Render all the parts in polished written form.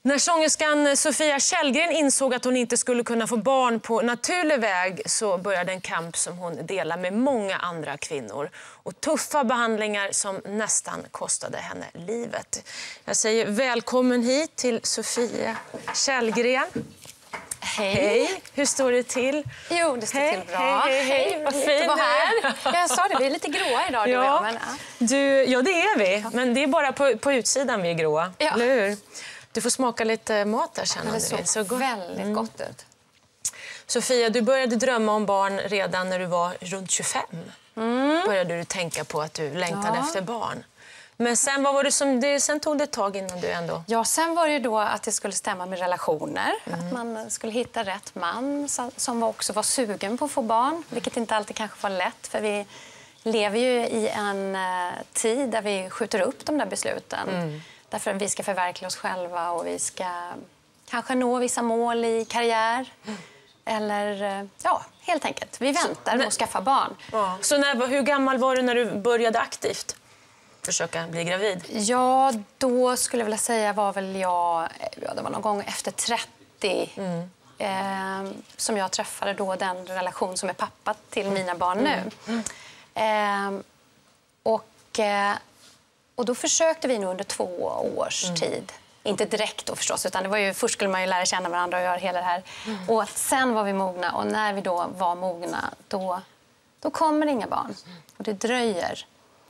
När sångerskan Sofia Källgren insåg att hon inte skulle kunna få barn på naturlig väg så började en kamp som hon delar med många andra kvinnor. Och tuffa behandlingar som nästan kostade henne livet. Jag säger välkommen hit till Sofia Källgren. Hej. Hej. Hur står det till? Jo, det står till bra. Hej. Vad fint att vara här. Jag sa det, vi är lite gråa idag. Ja. Men, ja, det är vi. Men det är bara på utsidan vi är gråa. Ja. Eller hur? Du får smaka lite mat där, känner det du. såg väldigt gott ut. Sofia, du började drömma om barn redan när du var runt 25. Började du tänka på att du längtade efter barn. Men sen, vad var det sen tog det ett tag innan du ändå... Ja, sen var det då att det skulle stämma med relationer. Att man skulle hitta rätt man som också var sugen på att få barn. Vilket inte alltid kanske var lätt, för vi lever ju i en tid där vi skjuter upp de där besluten. Därför att vi ska förverkliga oss själva och vi ska kanske nå vissa mål i karriär. Eller, ja, helt enkelt. Vi väntar med att skaffa barn. Ja. Så hur gammal var du när du började aktivt försöka bli gravid? Ja, då skulle jag vilja säga var väl jag... Ja, det var någon gång efter 30 som jag träffade då den relation som är pappa till mina barn nu. Och då försökte vi nog under 2 års tid. Inte direkt då förstås, utan det var ju, först skulle man ju lära känna varandra och göra hela det här. Och sen var vi mogna, och när vi då var mogna, då kommer det inga barn. Och det dröjer.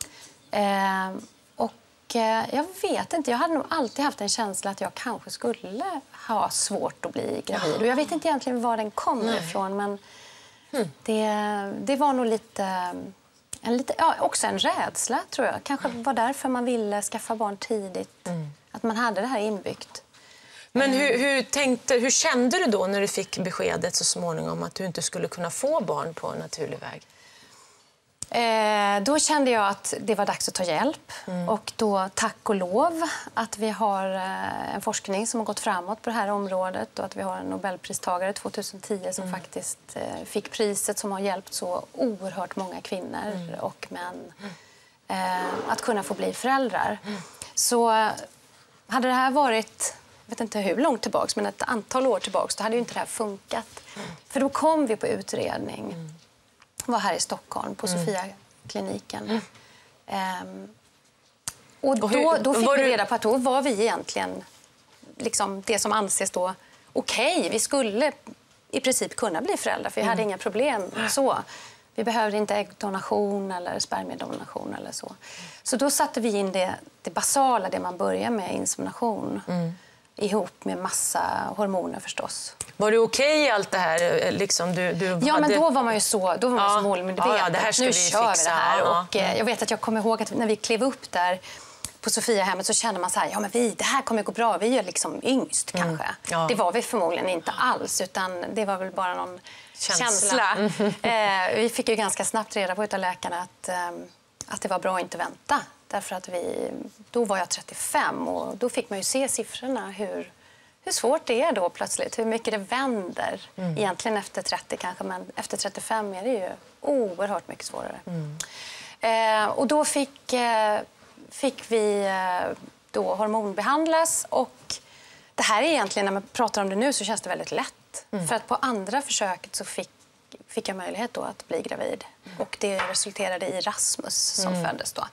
Jag vet inte, jag hade nog alltid haft en känsla att jag kanske skulle ha svårt att bli gravid. Och jag vet inte egentligen var den kommer ifrån, men det var nog lite... också en rädsla, tror jag. Kanske var därför man ville skaffa barn tidigt. Att man hade det här inbyggt. Men hur kände du då när du fick beskedet så småningom att du inte skulle kunna få barn på en naturlig väg? Då kände jag att det var dags att ta hjälp. Och då, tack och lov, att vi har en forskning som har gått framåt på det här området. Och att vi har en Nobelpristagare 2010 som faktiskt fick priset, som har hjälpt så oerhört många kvinnor och män att kunna få bli föräldrar. Så hade det här varit, jag vet inte hur långt tillbaks, men ett antal år tillbaks, då hade ju inte det här funkat. För då kom vi på utredning. Var här i Stockholm på Sofia-kliniken. Och då fick vi reda på att då var vi egentligen liksom det som anses då okej. Vi skulle i princip kunna bli föräldrar, för vi hade inga problem så. Vi behövde inte äggdonation eller spermiedonation eller så. Så då satte vi in det basala, det man börjar med, insemination. Ihop med massa hormoner förstås. Var det okej i allt det här? Liksom, men då var man ju så målmedveten. Ja, det här ska nu vi kör fixa. Vi det här. Ja. Och jag vet att jag kommer ihåg att när vi klev upp där på Sofiahemmet så kände man så här, det här kommer gå bra. Vi är liksom yngst kanske. Ja. Det var vi förmodligen inte alls, utan det var väl bara någon känsla. Vi fick ju ganska snabbt reda på utav läkarna att det var bra att inte vänta. Därför att då var jag 35 och då fick man ju se siffrorna hur svårt det är då plötsligt. Hur mycket det vänder. Egentligen efter 30 kanske, men efter 35 är det ju oerhört mycket svårare. Och då fick vi då hormonbehandlas, och det här är egentligen, när man pratar om det nu så känns det väldigt lätt. För att på andra försöket så fick jag möjlighet då att bli gravid. Och det resulterade i Rasmus som föddes då.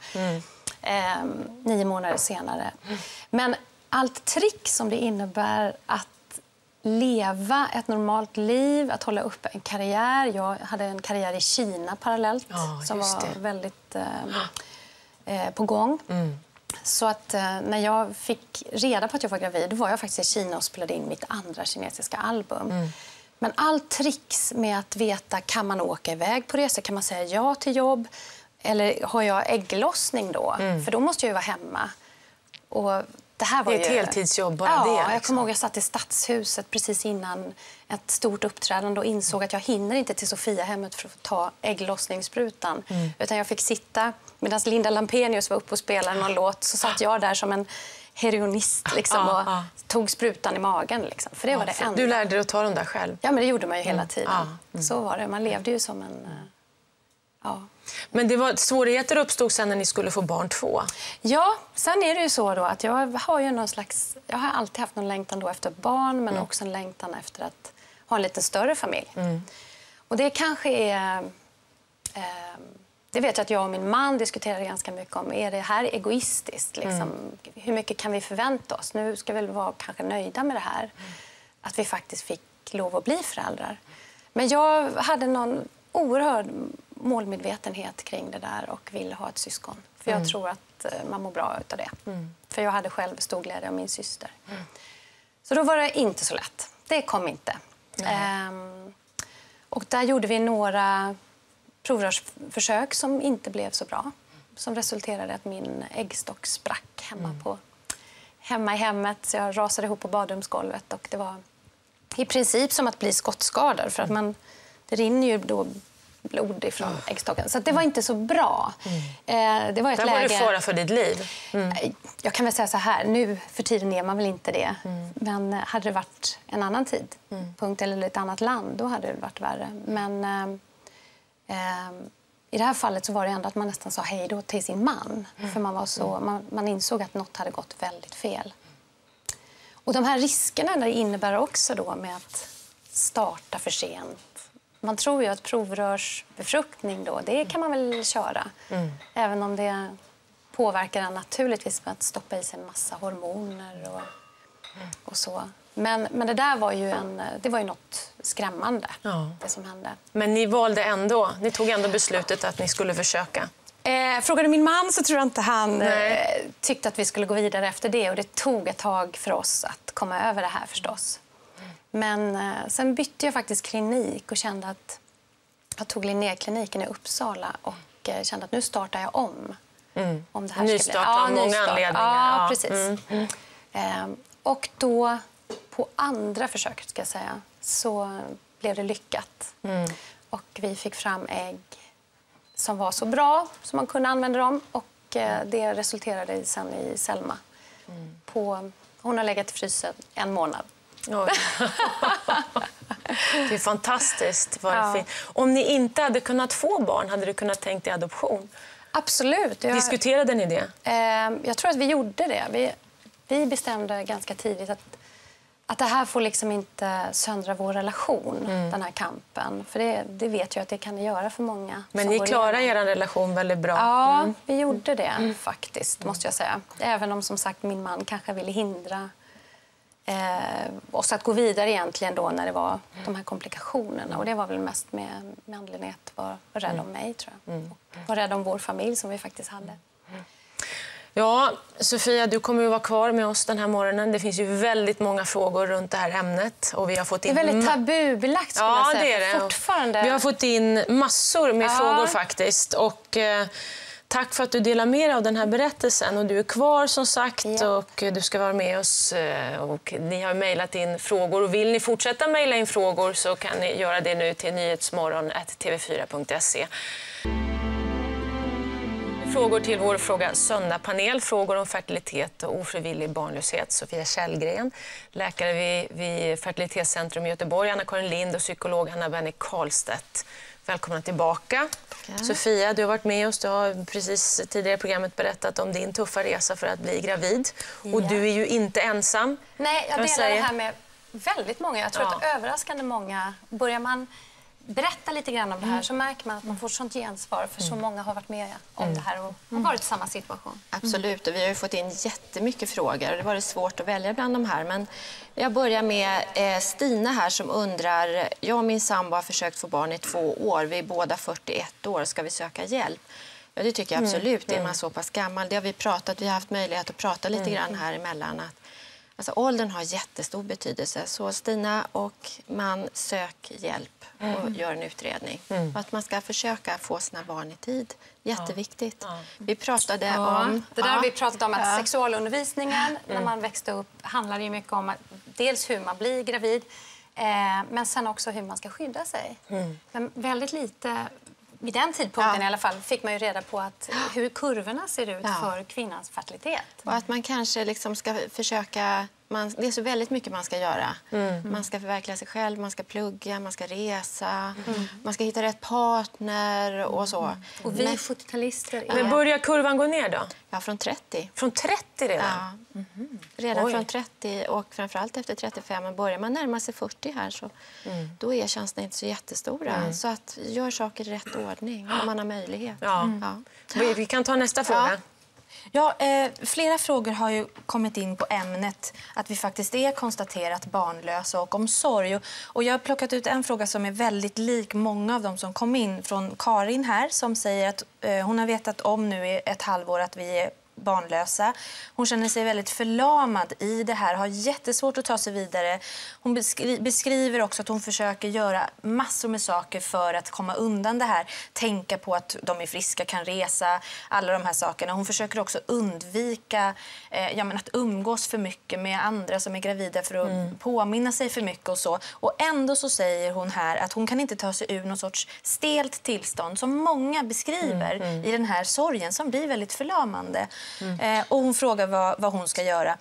9 månader senare. Men allt trick som det innebär att leva ett normalt liv, att hålla upp en karriär. Jag hade en karriär i Kina parallellt som var väldigt på gång. Så att när jag fick reda på att jag var gravid, då var jag faktiskt i Kina och spelade in mitt andra kinesiska album. Men allt tricks med att veta, kan man åka iväg på resa? Kan man säga ja till jobb? Eller har jag ägglossning då? För då måste jag ju vara hemma. Och det här var ett heltidsjobb bara det. Ja, jag kommer ihåg att jag satt i Stadshuset precis innan ett stort uppträdande och insåg att jag hinner inte till Sofiahemmet för att ta ägglossningssprutan. Utan jag fick sitta, medan Linda Lampenius var uppe och spelade någon låt, så satt jag där som en heroinist liksom, och tog sprutan i magen. Liksom. För det var det enda. Du lärde dig att ta dem där själv? Ja, men det gjorde man ju hela tiden. Så var det. Man levde ju som en... Ja. Men svårigheter uppstod sen när ni skulle få barn 2. Ja, sen är det ju så då att jag har alltid haft någon längtan då efter barn, men också en längtan efter att ha en lite större familj. Och det kanske är... det vet jag att jag och min man diskuterar ganska mycket om. Är det här egoistiskt? Liksom? Hur mycket kan vi förvänta oss? Nu ska vi väl vara kanske nöjda med det här. Att vi faktiskt fick lov att bli föräldrar. Men jag hade någon oerhörd målmedvetenhet kring det där och ville ha ett syskon. För jag tror att man mår bra utav det. För jag hade själv stor glädje av min syster. Så då var det inte så lätt. Det kom inte. Och där gjorde vi några provrörsförsök som inte blev så bra. Som resulterade i att min äggstock sprack hemma i hemmet. Så jag rasade ihop på badrumsgolvet och det var i princip som att bli skottskadad. För att det rinner ju då blod ifrån äggstocken. Så det var inte så bra. Det var ett läge... var det fara för ditt liv? Jag kan väl säga så här, nu för tiden är man väl inte det. Men hade det varit en annan tidpunkt eller ett annat land, då hade det varit värre. Men i det här fallet så var det ändå att man nästan sa hej då till sin man. För man insåg att något hade gått väldigt fel. Och de här riskerna det innebär också då med att starta för sent. Man tror ju att provrörsbefruktning då, det kan man väl köra. Även om det påverkar en naturligtvis med att stoppa i sig en massa hormoner och så. Men det där var ju något skrämmande, det som hände. Men ni tog ändå beslutet att ni skulle försöka. Frågade min man så tror jag inte han tyckte att vi skulle gå vidare efter det. Och det tog ett tag för oss att komma över det här förstås. Men sen bytte jag faktiskt klinik och kände att jag tog Linnékliniken i Uppsala och kände att nu startar jag om. Om det här nystart av många anledningar. Ja, precis. Och då på andra försöket ska jag säga så blev det lyckat. Och vi fick fram ägg som var så bra som man kunde använda dem. Och det resulterade sen i Selma. Hon har legat i frysen 1 månad. Det är fantastiskt. Om ni inte hade kunnat få barn, hade du kunnat tänkt i adoption? Absolut. Diskuterade ni det? Jag tror att vi gjorde det. Vi bestämde ganska tidigt att det här får liksom inte söndra vår relation, den här kampen. För det vet jag att det kan göra för många. Men ni klarar er relation väldigt bra? Ja, vi gjorde det faktiskt, måste jag säga. Även om som sagt min man kanske ville hindra oss att gå vidare egentligen då när det var de här komplikationerna. Och det var väl mest med anledning att vara rädd om mig, tror jag. Och vara rädd om vår familj som vi faktiskt hade. Ja, Sofia, du kommer att vara kvar med oss den här morgonen. Det finns ju väldigt många frågor runt det här ämnet. Och vi har fått in... Det är väldigt tabubelagt, skulle jag säga. Det är det. Fortfarande. Vi har fått in massor med frågor faktiskt. Och tack för att du delar med dig av den här berättelsen. Och du är kvar som sagt och du ska vara med oss. Och ni har mejlat in frågor. Och vill ni fortsätta mejla in frågor så kan ni göra det nu till nyhetsmorgon@tv4.se. Frågor till vår Fråga Söndag-panel. Frågor om fertilitet och ofrivillig barnlöshet. Sofia Källgren, läkare vid Fertilitetscentrum i Göteborg. Anna-Karin Lind och psykolog Hanna-Benny Karlstedt. Välkomna tillbaka. Ja. Sofia, du har varit med oss. Du har precis tidigare i programmet berättat om din tuffa resa för att bli gravid. Och du är ju inte ensam. Nej, jag delar det här med väldigt många. Jag tror att överraskande många. Börjar man berätta lite grann om det här så märker man att man får sånt gensvar för så många har varit med om det här och har varit i samma situation. Absolut, och vi har ju fått in jättemycket frågor och det var svårt att välja bland de här. Men jag börjar med Stina här som undrar, jag och min sambo har försökt få barn i 2 år, vi är båda 41 år, ska vi söka hjälp? Ja, det tycker jag absolut, är man så pass gammal. Det har vi har haft möjlighet att prata lite grann här emellan. Alltså, åldern har jättestor betydelse, så Stina och man sök hjälp och gör en utredning. Och att man ska försöka få sina barn i tid. Jätteviktigt. Vi pratade om... Det där har vi pratat om att sexualundervisningen när man växte upp handlar ju mycket om dels hur man blir gravid men sen också hur man ska skydda sig. Men väldigt lite, vid den tidpunkten i alla fall, fick man ju reda på hur kurvorna ser ut för kvinnans fertilitet. Och att man kanske liksom ska försöka... det är så väldigt mycket man ska göra. Man ska förverkliga sig själv, man ska plugga, man ska resa, man ska hitta rätt partner och så. Och vi 70-talister Men börjar kurvan gå ner då? Ja, från 30. Från 30 redan? Ja. Redan från 30 och framförallt efter 35. Men börjar man närma sig 40 här så då är chanserna inte så jättestora. Så att gör saker i rätt ordning om man har möjlighet. Ja. Vi kan ta nästa fråga. Ja, flera frågor har ju kommit in på ämnet att vi faktiskt är konstaterat barnlösa och om sorg. Och jag har plockat ut en fråga som är väldigt lik många av dem som kom in från Karin här som säger att hon har vetat om nu i ett halvår att vi är barnlösa. Hon känner sig väldigt förlamad i det här, har jättesvårt att ta sig vidare. Hon beskriver också att hon försöker göra massor med saker för att komma undan det här. Tänka på att de är friska, kan resa, alla de här sakerna. Hon försöker också undvika att umgås för mycket med andra som är gravida för att påminna sig för mycket och så. Och ändå så säger hon här att hon kan inte ta sig ur någon sorts stelt tillstånd som många beskriver i den här sorgen som blir väldigt förlamande. Och hon frågar vad hon ska göra.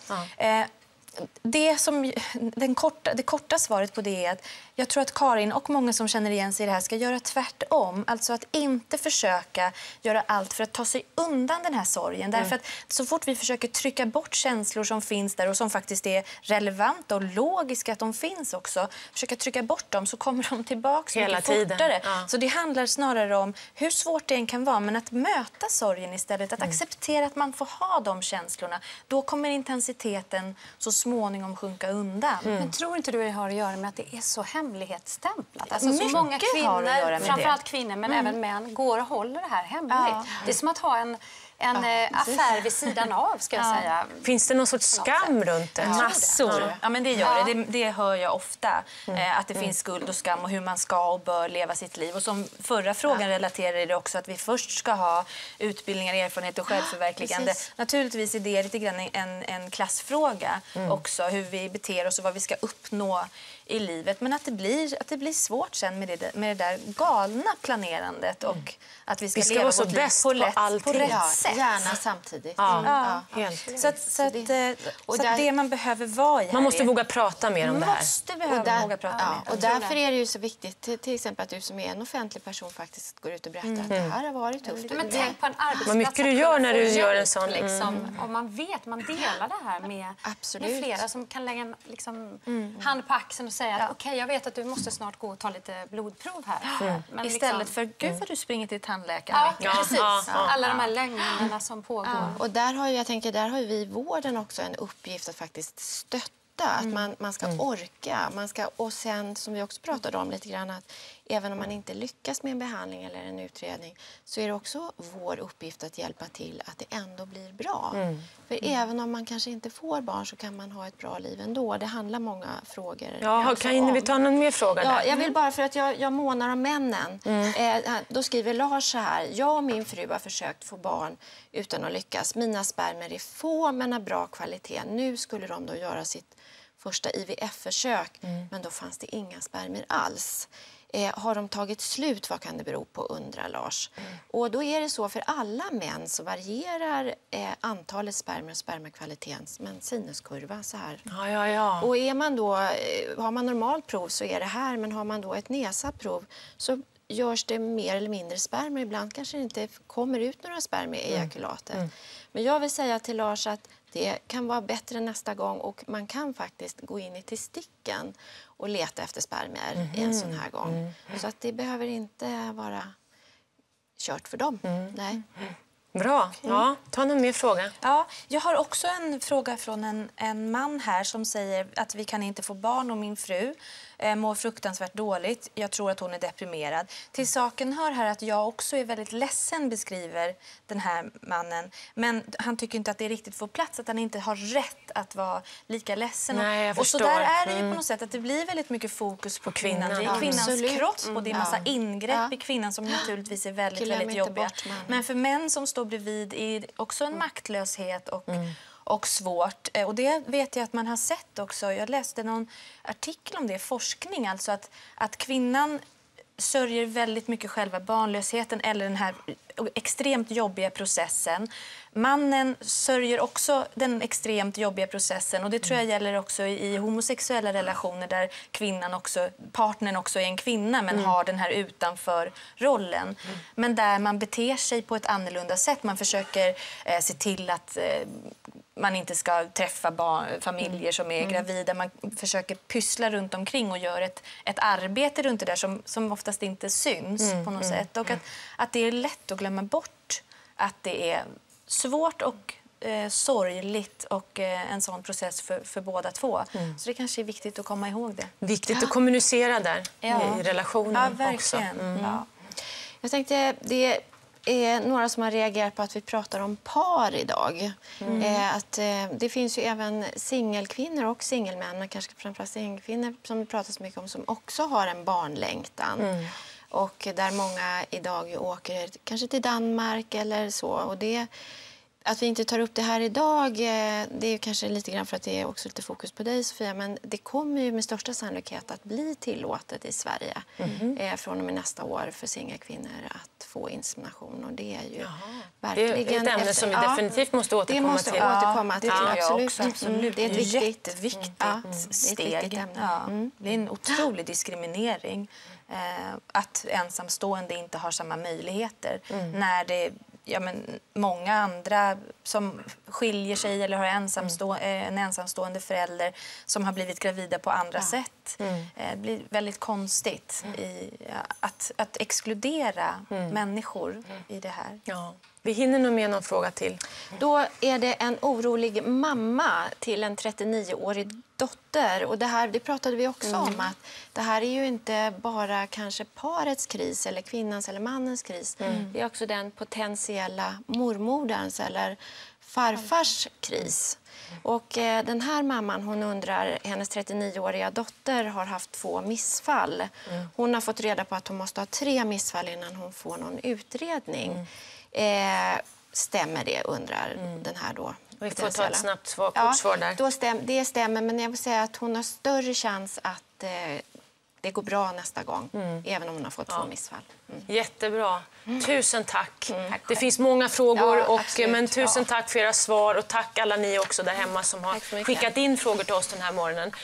Det korta svaret på det är att jag tror att Karin och många som känner igen sig i det här ska göra tvärtom. Alltså att inte försöka göra allt för att ta sig undan den här sorgen. Därför att så fort vi försöker trycka bort känslor som finns där och som faktiskt är relevanta och logiska att de finns också. Försöka trycka bort dem så kommer de tillbaka hela mycket tiden. Fortare. Ja. Så det handlar snarare om hur svårt det än kan vara men att möta sorgen istället. Att acceptera att man får ha de känslorna. Då kommer intensiteten så småningom sjunka undan. Men tror inte du det har att göra med att det är så hemlighetsstämplat? Alltså så Mycket många har att göra kvinnor, med framförallt kvinnor men även män, går och håller det här hemligt. Det är som att ha en affär vid sidan av, ska jag säga. Finns det någon sorts skam runt det? Massor. Ja, men det gör det. Det hör jag ofta. Att det finns skuld och skam och hur man ska och bör leva sitt liv. Och som förra frågan relaterar det också att vi först ska ha utbildningar, erfarenhet och självförverkligande. Naturligtvis är det lite grann en klassfråga också. Hur vi beter oss och vad vi ska uppnå i livet. Men att det blir svårt sen med det där galna planerandet och att vi ska leva vara så vårt liv bäst på rätt sätt. Gärna samtidigt. Helt. Så att det man behöver vara i här Man måste våga prata mer om det här. Våga prata mer. Och därför är det ju så viktigt till exempel att du som är en offentlig person faktiskt går ut och berättar att det här har varit tufft. Men tänk på en arbetsplats. Vad mycket du gör när du gör en sån. Liksom, och man delar det här med flera som kan lägga en hand på axeln och säga att okej, jag vet att du måste snart gå och ta lite blodprov här. Men istället för gud vad du springer till tandläkaren. Ja, precis. Alla de här lögnerna som pågår. Och där har vi i vården också en uppgift att faktiskt stötta. Att man ska orka. Och sen, som vi också pratade om lite grann, att även om man inte lyckas med en behandling eller en utredning så är det också vår uppgift att hjälpa till att det ändå blir bra. För även om man kanske inte får barn så kan man ha ett bra liv ändå. Det handlar många frågor Kan vi ta någon mer fråga där? Jag vill bara för att jag månar om männen. Då skriver Lars så här. Jag och min fru har försökt få barn utan att lyckas. Mina spermier är få men har bra kvalitet. Nu skulle de då göra sitt första IVF-försök men då fanns det inga spermier alls. Har de tagit slut? Vad kan det bero på, undrar Lars. Och då är det så för alla män så varierar antalet spermier och spermakvaliteten som en sinuskurva så här. Och är man då, har man normalt prov så är det här, men har man då ett nesaprov så görs det mer eller mindre spermier. Ibland kanske det inte kommer ut några spermier i ejakulatet. Men jag vill säga till Lars att det kan vara bättre nästa gång och man kan faktiskt gå in i testikeln och leta efter spermier en sån här gång. Så att det behöver inte vara kört för dem. Nej. Bra. Ja, ta någon mer fråga. Ja, jag har också en fråga från en man här som säger att vi kan inte få barn och min fru mår fruktansvärt dåligt. Jag tror att hon är deprimerad. Till saken hör här att jag också är väldigt ledsen, beskriver den här mannen. Men han tycker inte att det riktigt får plats, att han inte har rätt att vara lika ledsen. Nej, jag och så förstår. där är det ju på något sätt att det blir väldigt mycket fokus på kvinnan. Det är kvinnans kropp och det är massa ingrepp i kvinnan som naturligtvis är väldigt jobbiga. Men för män som står bredvid är också en maktlöshet och svårt. Och det vet jag att man har sett också. Jag läste någon artikel om det, forskning, alltså att kvinnan sörjer väldigt mycket själva barnlösheten eller den här extremt jobbiga processen. Mannen sörjer också den extremt jobbiga processen och det tror jag gäller också i homosexuella relationer där partnern också är en kvinna men har den här utanför rollen. Men där man beter sig på ett annorlunda sätt. Man försöker se till att man inte ska träffa familjer som är gravida. Man försöker pyssla runt omkring och gör ett arbete runt det där som oftast inte syns på något sätt. Och att det är lätt att glömma bort att det är svårt och sorgligt och en sån process för båda två. Så det kanske är viktigt att komma ihåg det. Viktigt att kommunicera där i relationen verkligen. också. Ja. Jag tänkte, det är några som har reagerat på att vi pratar om par idag. Det finns ju även singelkvinnor och singelmän, men kanske framförallt singelkvinnor som vi pratar så mycket om, som också har en barnlängtan. Och där många idag åker kanske till Danmark eller så. Och att vi inte tar upp det här idag, det är kanske lite grann för att det är också lite fokus på dig, Sofia, men det kommer ju med största sannolikhet att bli tillåtet i Sverige från och med nästa år för singelkvinnor att få insemination, och det är ju verkligen det är ett ämne som vi definitivt måste återkomma till. Återkomma till. Absolut. Det är ett jätteviktigt steg. Det är en otrolig diskriminering att ensamstående inte har samma möjligheter när det många andra som skiljer sig eller har en ensamstående förälder som har blivit gravida på andra sätt. Det blir väldigt konstigt att exkludera människor i det här. Ja. Vi hinner nog med någon fråga till. Då är det en orolig mamma till en 39-årig dotter. Och det pratade vi också om, att det här är ju inte bara kanske parets kris eller kvinnans eller mannens kris. Det är också den potentiella mormoderns eller farfars kris. Och den här mamman, hon undrar, hennes 39-åriga dotter har haft 2 missfall. Hon har fått reda på att hon måste ha 3 missfall innan hon får någon utredning. Stämmer det, undrar den här då? Vi får ta ett snabbt kort svar där. Det stämmer, men jag vill säga att hon har större chans att det går bra nästa gång, även om hon har fått 2 missfall. Jättebra. Tusen tack. Det finns många frågor, men tusen tack för era svar, och tack alla ni också där hemma som har skickat in frågor till oss den här morgonen.